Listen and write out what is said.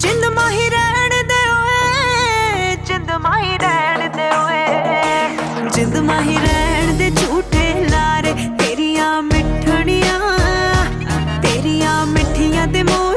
जिंद माही रहन दे ओए, जिंद माही रहन दे ओए, जिंद माही रहन दे झूठे लारे। तेरियां मिठड़ियां, तेरियां मिठियां ते मोर